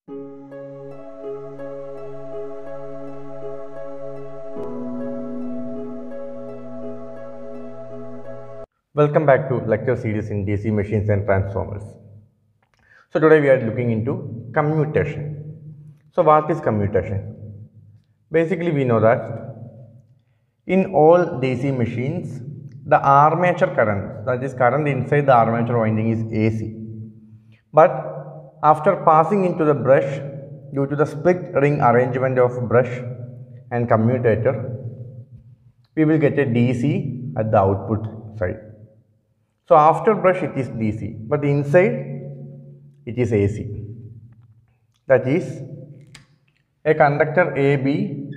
Welcome back to lecture series in DC machines and transformers. So today we are looking into commutation. So what is commutation? Basically we know that in all DC machines the armature current, that is current inside the armature winding, is AC. But after passing into the brush, due to the split ring arrangement of brush and commutator, we will get a DC at the output side. So after brush it is DC, but inside it is AC. That is, a conductor AB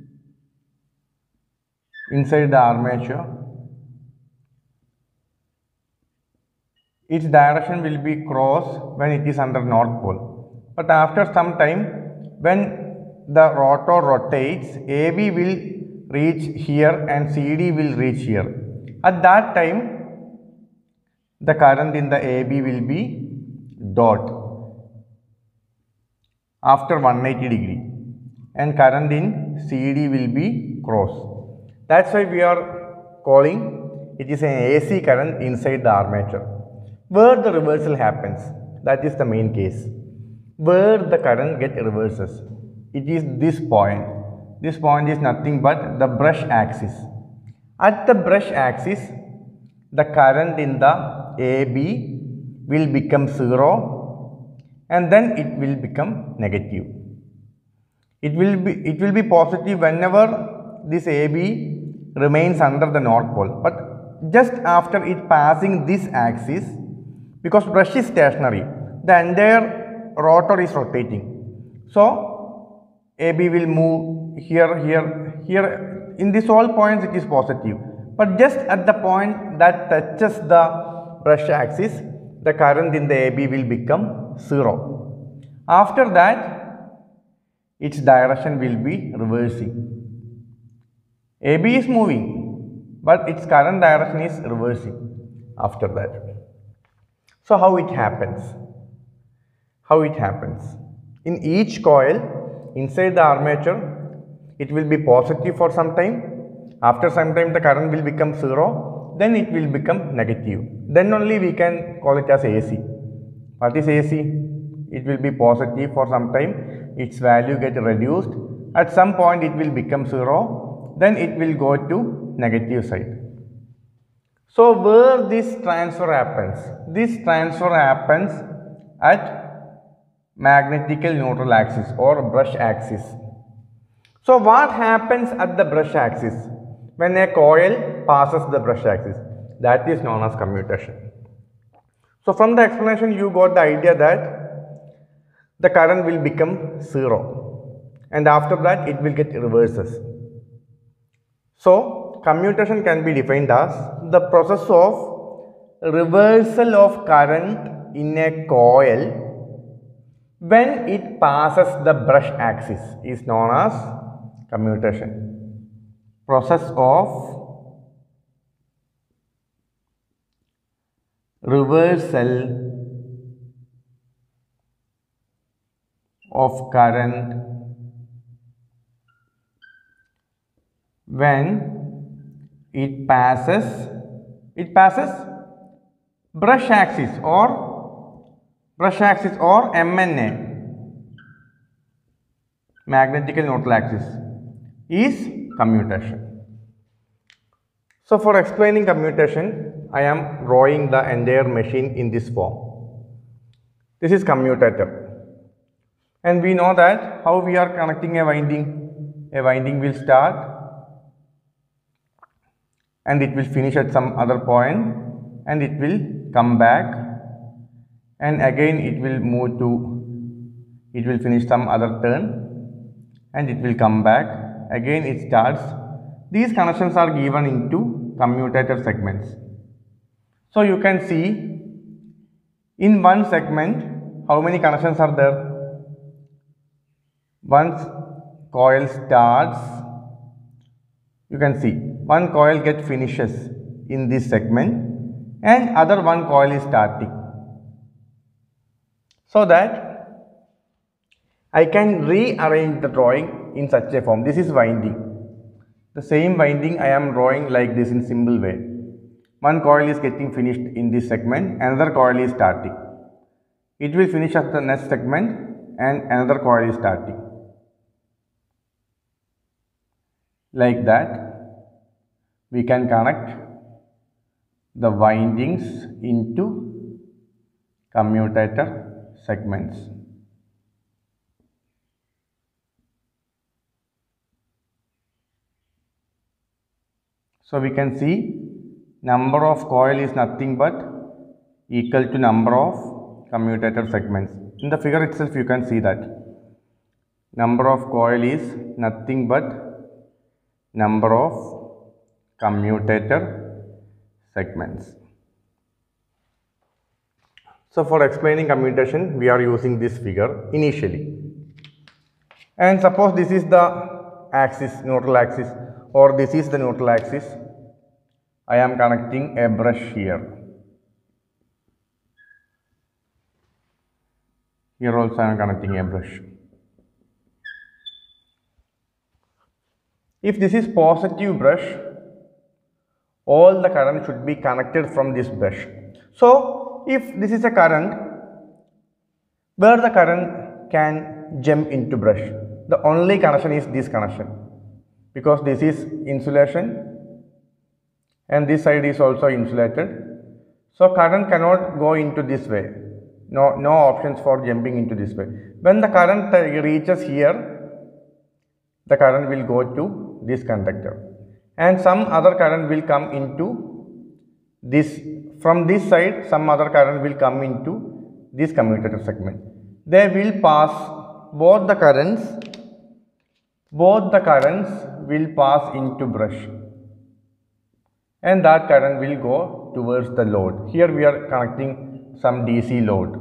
inside the armature, its direction will be cross when it is under north pole. But after some time, when the rotor rotates, AB will reach here and CD will reach here. At that time, the current in the AB will be dot after 180 degree and current in CD will be cross. That's why we are calling it is an AC current inside the armature. Where the reversal happens, that is the main case. Where the current get reverses, it is this point. This point is nothing but the brush axis. At the brush axis, the current in the AB will become 0 and then it will become negative. It will be positive whenever this AB remains under the north pole, but just after it passing this axis, because brush is stationary, the entire rotor is rotating. So AB will move here, here, here. In these all points it is positive, but just at the point that touches the brush axis, the current in the AB will become 0. After that, its direction will be reversing. AB is moving, but its current direction is reversing after that. So how it happens? How it happens? In each coil inside the armature, it will be positive for some time. After some time, the current will become 0. Then it will become negative. Then only we can call it as AC. What is AC? It will be positive for some time. Its value get reduced. At some point, it will become 0. Then it will go to negative side. So where this transfer happens? This transfer happens at magnetical neutral axis or brush axis. So what happens at the brush axis when a coil passes the brush axis? That is known as commutation. So from the explanation you got the idea that the current will become 0 and after that it will get reverses. So commutation can be defined as the process of reversal of current in a coil when it passes the brush axis is known as commutation. Process of reversal of current when it passes brush axis or MNA, magnetical neutral axis, is commutation. So for explaining commutation, I am drawing the entire machine in this form. This is commutator, and we know that how we are connecting a winding. A winding will start and it will finish at some other point and it will come back and again it will move to, it will finish some other turn and it will come back, again it starts. These connections are given into commutator segments. So you can see in one segment how many connections are there. Once coil starts, you can see one coil get finishes in this segment and other one coil is starting. So that I can rearrange the drawing in such a form. This is winding. The same winding I am drawing like this in simple way. One coil is getting finished in this segment, another coil is starting. It will finish at the next segment and another coil is starting. Like that, we can connect the windings into commutator segments. So we can see number of coil is nothing but equal to number of commutator segments. In the figure itself you can see that number of coil is nothing but number of commutator segments. So for explaining commutation we are using this figure initially. And suppose this is the axis, neutral axis, or this is the neutral axis. I am connecting a brush here. Here also I am connecting a brush. If this is positive brush, all the current should be connected from this brush. So if this is a current, where the current can jump into brush, the only connection is this connection, because this is insulation and this side is also insulated. So current cannot go into this way. No options for jumping into this way. When the current reaches here, the current will go to this conductor and some other current will come into this. From this side, some other current will come into this commutator segment. They will pass both the currents will pass into brush and that current will go towards the load. Here we are connecting some DC load.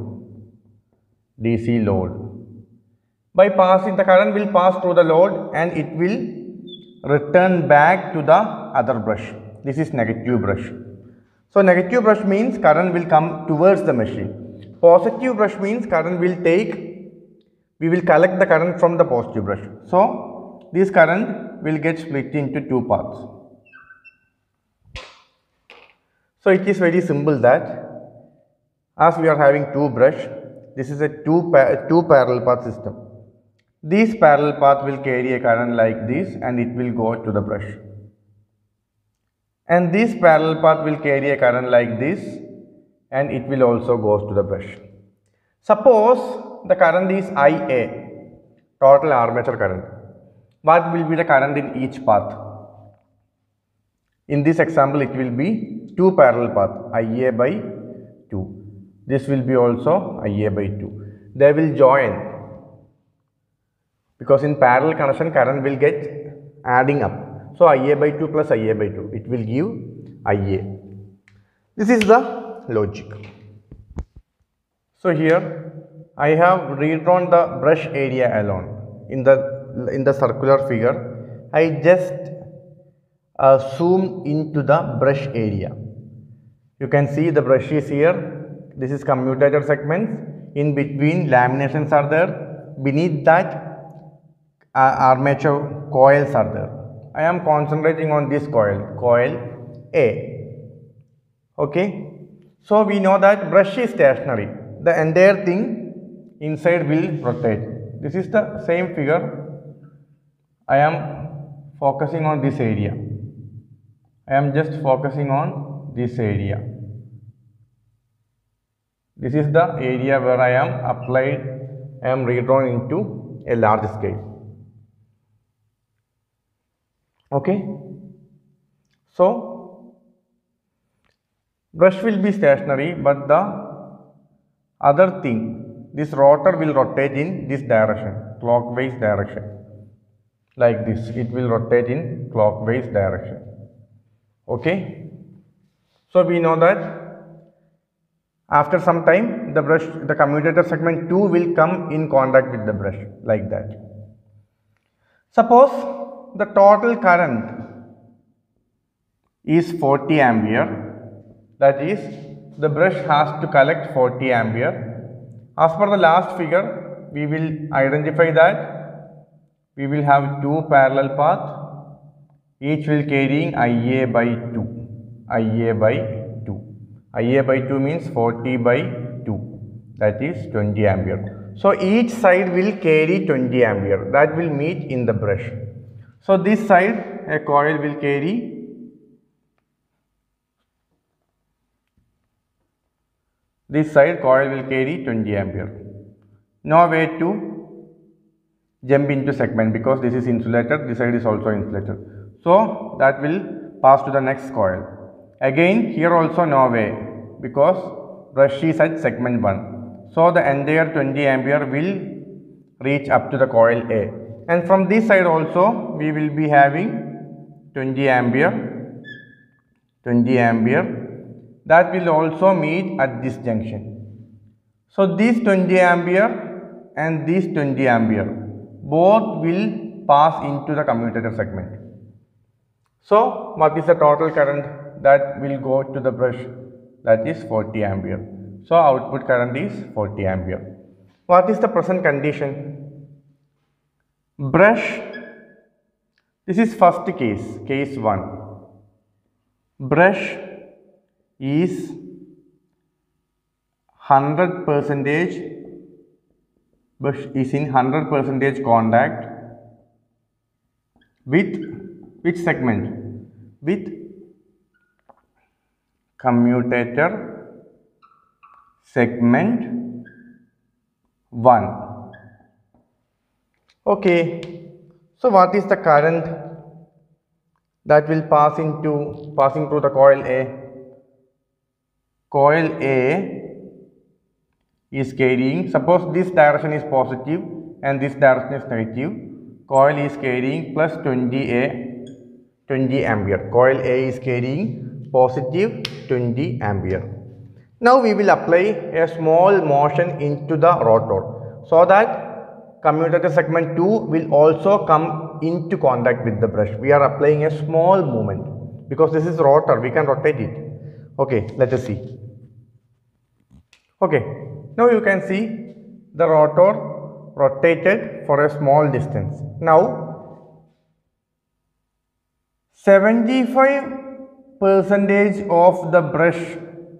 By passing, the current will pass through the load and it will return back to the other brush. This is negative brush. So negative brush means current will come towards the machine. Positive brush means current will we will collect the current from the positive brush. So this current will get split into two parts. So it is very simple that as we are having two brush, this is a two parallel path system. This parallel path will carry a current like this and it will go to the brush. And this parallel path will carry a current like this and it will also go to the brush. Suppose the current is IA, total armature current. What will be the current in each path? In this example, it will be two parallel path, IA by 2. This will be also IA by 2. They will join because in parallel connection current will get adding up. So IA by 2 plus IA by 2, it will give IA. This is the logic. So here I have redrawn the brush area alone. In the circular figure, I just zoom into the brush area. You can see the brush is here. This is commutator segments. In between, laminations are there. Beneath that, armature coils are there. I am concentrating on this coil A. Okay. So we know that brush is stationary. The entire thing inside will rotate. This is the same figure. I am focusing on this area. I am just focusing on this area. This is the area where I am redrawn into a large scale. Okay. So brush will be stationary, but the other thing, this rotor will rotate in this direction, clockwise direction. Like this, it will rotate in clockwise direction. Okay. So we know that after some time, the commutator segment 2 will come in contact with the brush like that. Suppose the total current is 40 ampere. That is, the brush has to collect 40 ampere. As per the last figure, we will identify that we will have two parallel paths, each will carrying IA by 2. IA by 2. IA by 2 means 40 by 2, that is 20 ampere. So each side will carry 20 ampere, that will meet in the brush. So this side a coil will carry, this side coil will carry 20 ampere. No way to jump into segment because this is insulated, this side is also insulated. So that will pass to the next coil. Again here also no way because brush is at segment 1. So the entire 20 ampere will reach up to the coil A. And from this side also we will be having 20 ampere that will also meet at this junction. So this 20 ampere and this 20 ampere both will pass into the commutator segment. So what is the total current that will go to the brush? That is 40 ampere. So output current is 40 ampere. What is the present condition? Brush, this is first case 1. Brush is 100%, brush is in 100% contact with which segment? With commutator segment 1. Okay, so what is the current that will passing through the coil A? Coil A is carrying, suppose this direction is positive and this direction is negative, coil is carrying plus 20 ampere. Coil A is carrying positive 20 ampere. Now we will apply a small motion into the rotor so that commutator segment 2 will also come into contact with the brush. We are applying a small movement because this is rotor, we can rotate it. Okay, let us see. Okay, now you can see the rotor rotated for a small distance. Now 75% of the brush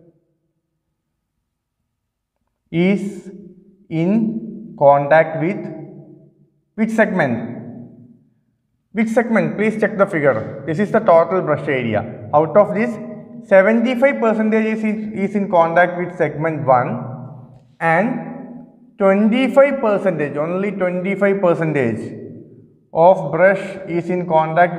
is in contact with which segment? Which segment? Please check the figure. This is the total brush area. Out of this, 75% is in contact with segment 1 and 25%, only 25% of brush is in contact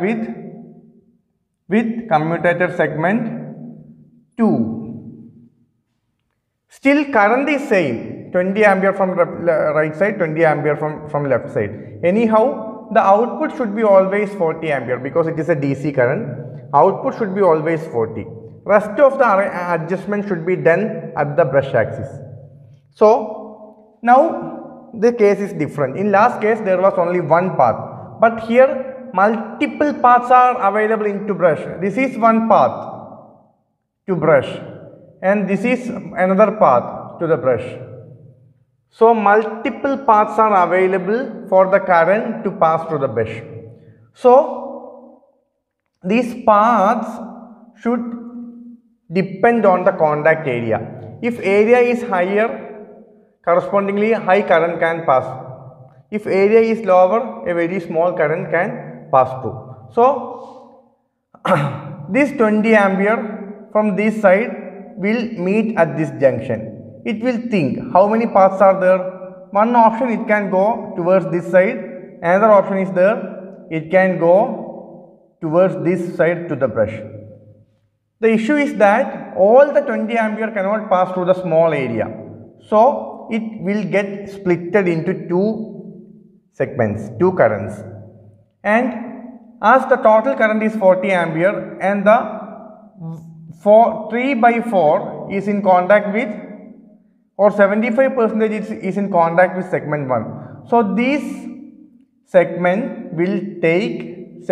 with commutator segment 2. Still current is same, 20 ampere from right side, 20 ampere from left side. Anyhow, the output should be always 40 ampere because it is a DC current. Output should be always 40. Rest of the adjustment should be done at the brush axis. So now the case is different. In last case there was only one path, but here multiple paths are available into brush. This is one path to brush and this is another path to the brush. So multiple paths are available for the current to pass through the brush. So these paths should depend on the contact area. If area is higher, correspondingly high current can pass. If area is lower, a very small current can pass through. So this 20 ampere from this side will meet at this junction. It will think how many paths are there. One option it can go towards this side, another option is there, it can go towards this side to the brush. The issue is that all the 20 ampere cannot pass through the small area. So it will get splitted into two segments, two currents. And as the total current is 40 ampere and the 3 by 4 is in contact with, or 75% is in contact with segment 1. So this segment will take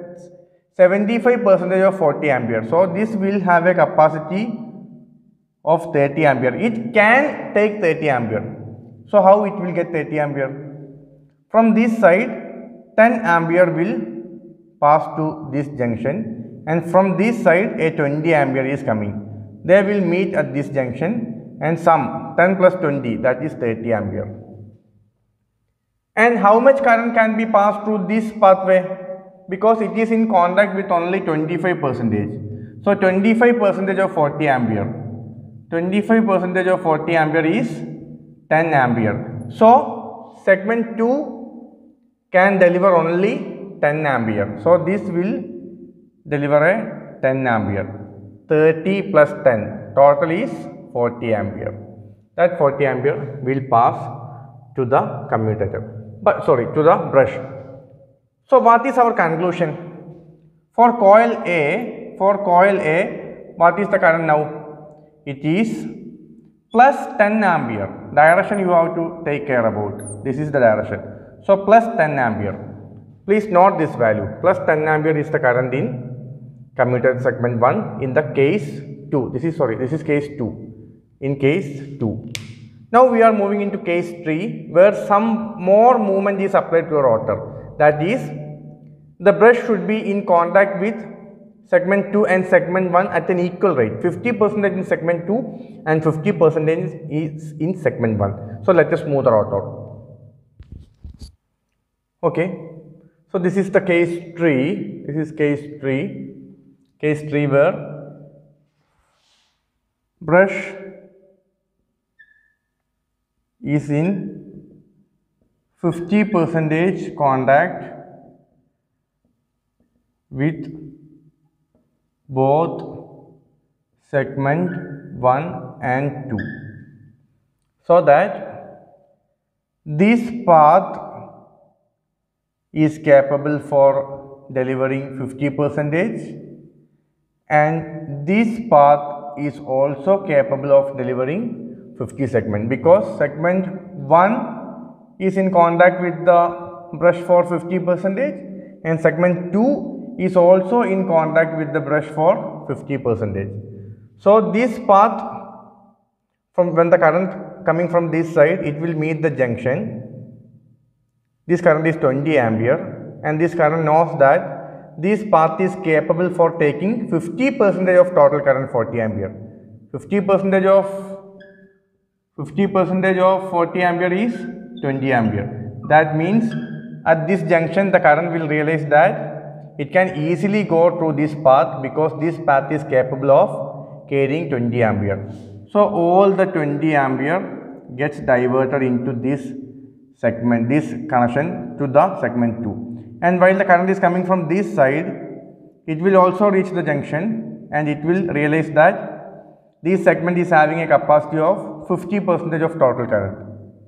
75% of 40 ampere. So this will have a capacity of 30 ampere. It can take 30 ampere. So how it will get 30 ampere? From this side 10 ampere will pass to this junction, and from this side a 20 ampere is coming. They will meet at this junction and sum 10 plus 20, that is 30 ampere. And how much current can be passed through this pathway? Because it is in contact with only 25%. So 25% of 40 ampere. 25% of 40 ampere is 10 ampere. So segment 2 can deliver only 10 ampere. So this will deliver a 10 ampere. 30 plus 10, total is 40 ampere. That 40 ampere will pass to the commutator. To the brush. So what is our conclusion? For coil A, what is the current now? It is plus 10 ampere. Direction you have to take care about. This is the direction. So plus 10 ampere. Please note this value. Plus 10 ampere is the current in commutator segment 1 in the case 2. This is case 2. In case 2. Now we are moving into case 3, where some more movement is applied to the rotor. That is, the brush should be in contact with segment 2 and segment 1 at an equal rate. 50% in segment 2 and 50% is in segment 1. So let us move the rotor. Okay. So this is the case 3. This is case 3. Case 3 where brush is in 50% contact with both segment 1 and 2, so that this path is capable for delivering 50% and this path is also capable of delivering 50 segment, because segment 1 is in contact with the brush for 50% and segment 2 is also in contact with the brush for 50%. So this path, from when the current coming from this side, it will meet the junction. This current is 20 ampere and this current knows that this path is capable for taking 50% of total current 40 ampere. 50% of 40 ampere is 20 ampere. That means at this junction the current will realize that it can easily go through this path, because this path is capable of carrying 20 ampere. So all the 20 ampere gets diverted into this segment, this connection to the segment 2. And while the current is coming from this side, it will also reach the junction and it will realize that this segment is having a capacity of 50% of total current.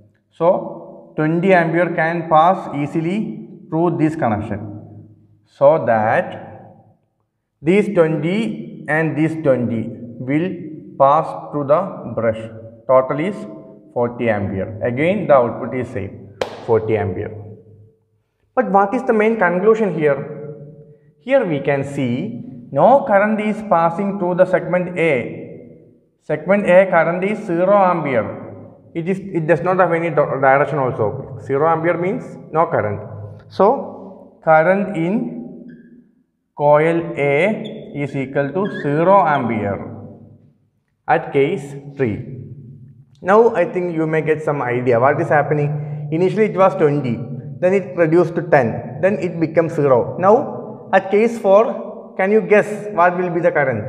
So 20 ampere can pass easily through this connection, so that these 20 and this 20 will pass through the brush. Total is 40 ampere. Again the output is same, 40 ampere. But what is the main conclusion here? Here we can see no current is passing through the segment A. Segment A current is 0 ampere. It does not have any direction also. 0 ampere means no current. So current in coil A is equal to 0 ampere at case 3. Now I think you may get some idea what is happening. Initially it was 20, then it reduced to 10, then it becomes 0. Now at case 4, can you guess what will be the current?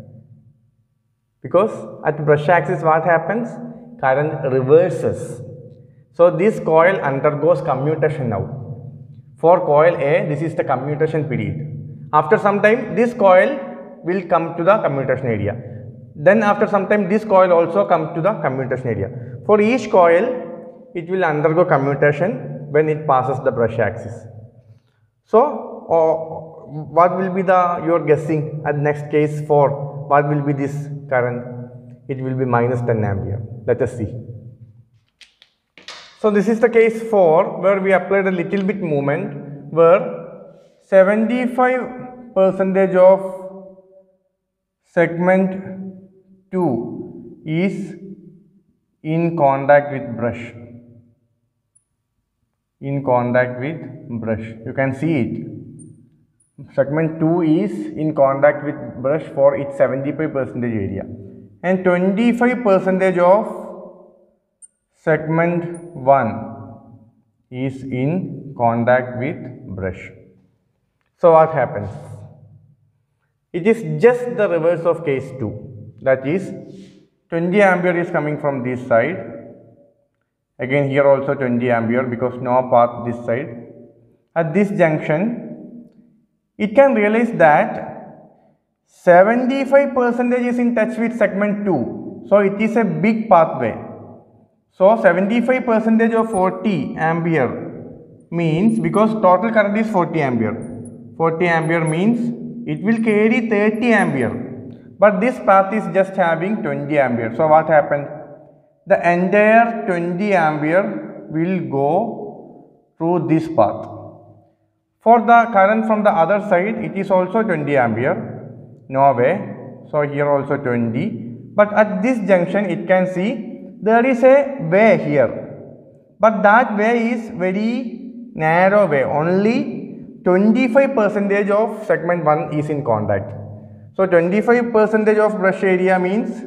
Because at brush axis what happens? Current reverses. So this coil undergoes commutation now. For coil A, this is the commutation period. After some time, this coil will come to the commutation area. Then after some time, this coil also comes to the commutation area. For each coil, it will undergo commutation when it passes the brush axis. So what will be your guessing at next case 4? What will be this current? It will be minus 10 ampere. Let us see. So this is the case 4, where we applied a little bit movement, where 75% of segment 2 is in contact with brush. in contact with brush. You can see it. Segment 2 is in contact with brush for its 75% area, and 25% of segment 1 is in contact with brush. So what happens? It is just the reverse of case 2. That is, 20 ampere is coming from this side. Again here also 20 ampere because no path this side. At this junction, it can realize that 75% is in touch with segment 2. So it is a big pathway. So 75% of 40 ampere means, because total current is 40 ampere. 40 ampere means it will carry 30 ampere. But this path is just having 20 ampere. So what happened? The entire 20 ampere will go through this path. For the current from the other side, it is also 20 ampere. No way. So here also 20. But at this junction, it can see there is a way here. But that way is very narrow way. Only 25% of segment 1 is in contact. So 25% of brush area means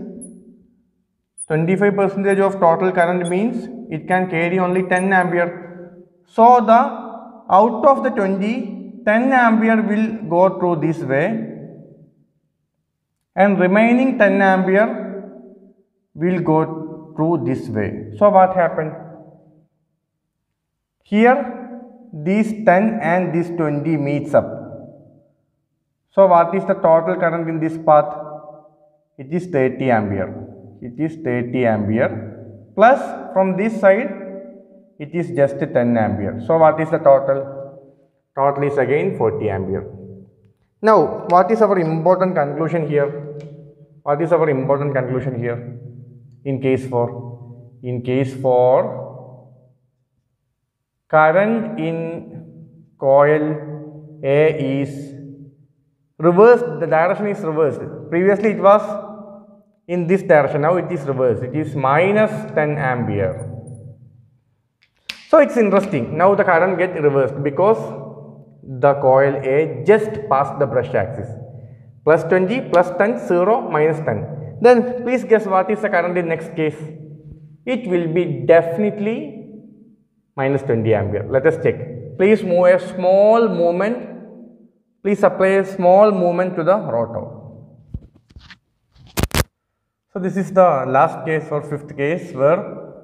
25% of total current means it can carry only 10 ampere. So the out of the 20, 10 ampere will go through this way, and remaining 10 ampere will go through this way. So what happened? Here these 10 and this 20 meets up. So what is the total current in this path? It is 30 ampere. It is 30 ampere plus from this side it is just 10 ampere. So what is the total? Total is again 40 ampere. Now what is our important conclusion here? What is our important conclusion here in case 4? In case 4, current in coil A is reversed. The direction is reversed. Previously it was in this direction. Now it is reversed. It is minus 10 ampere. So it's interesting. Now the current gets reversed because the coil A just passed the brush axis. Plus 20, plus 10, 0, minus 10. Then please guess what is the current in next case? It will be definitely minus 20 ampere. Let us check. Please move a small movement. Please apply a small movement to the rotor. So this is the last case or fifth case where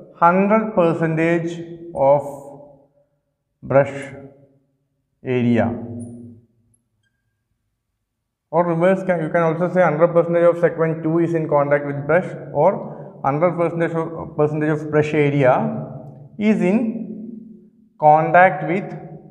100% of brush area, or reverse, you can also say 100% of segment 2 is in contact with brush, or 100% of brush area is in contact with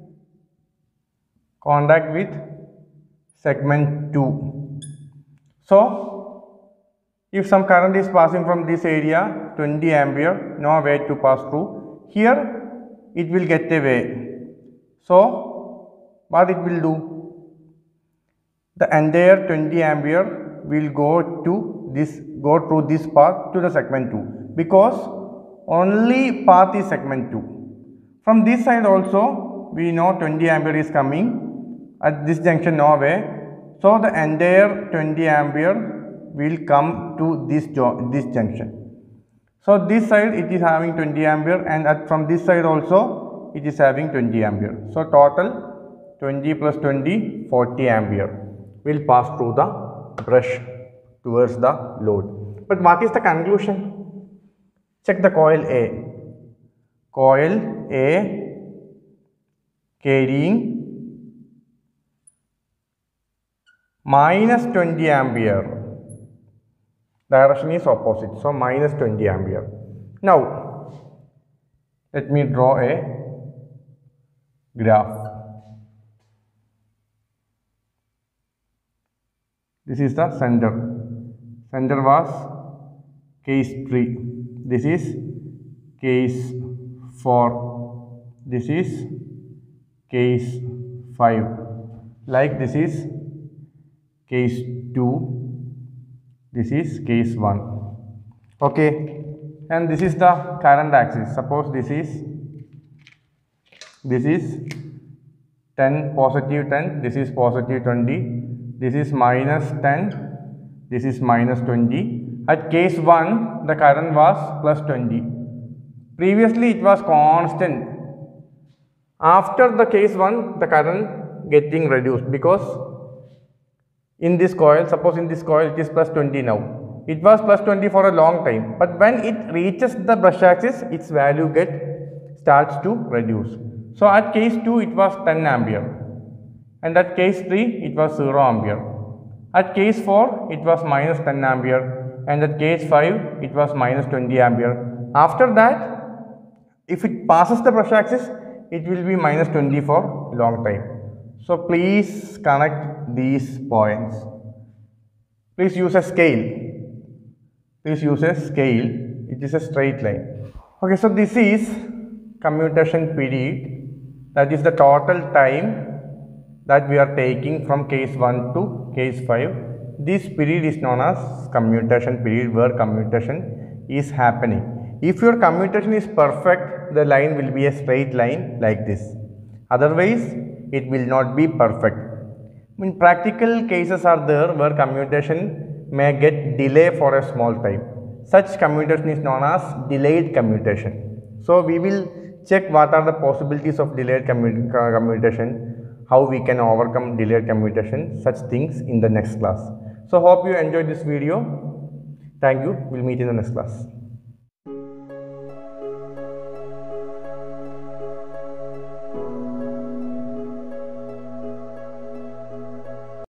segment 2. So if some current is passing from this area, 20 ampere, no way to pass through. Here it will get away. So what it will do? The entire 20 ampere will go through this path to the segment 2, because only path is segment 2. From this side also we know 20 ampere is coming. At this junction no way. So the entire 20 ampere will come to this junction. So this side it is having 20 ampere, and from this side also it is having 20 ampere. So total 20 plus 20, 40 ampere will pass through the brush towards the load. But what is the conclusion? Check the coil A. Coil A carrying minus 20 ampere. Direction is opposite, so minus 20 ampere. Now let me draw a graph. This is the center. Center was case 3. This is case 4. This is case 5. Like this is case 2. This is case 1. Okay, and this is the current axis. Suppose this is This is 10, positive 10, this is positive 20, this is minus 10, this is minus 20. At case 1, the current was plus 20. Previously, it was constant. After the case 1, the current getting reduced because in this coil, suppose in this coil it is plus 20 now. It was plus 20 for a long time, but when it reaches the brush axis, its value starts to reduce. So at case 2 it was 10 ampere, and at case 3 it was 0 ampere. At case 4 it was minus 10 ampere, and at case 5 it was minus 20 ampere. After that, if it passes the brush axis, it will be minus 20 for long time. So please connect these points. Please use a scale. Please use a scale. It is a straight line. Okay, so this is commutation period. That is the total time that we are taking from case 1 to case 5. This period is known as commutation period, where commutation is happening. If your commutation is perfect, the line will be a straight line like this. Otherwise, it will not be perfect. In practical cases are there where commutation may get delay for a small time. Such commutation is known as delayed commutation. So we will check what are the possibilities of delayed commutation, how we can overcome delayed commutation, such things in the next class. So hope you enjoyed this video. Thank you. We'll meet in the next class.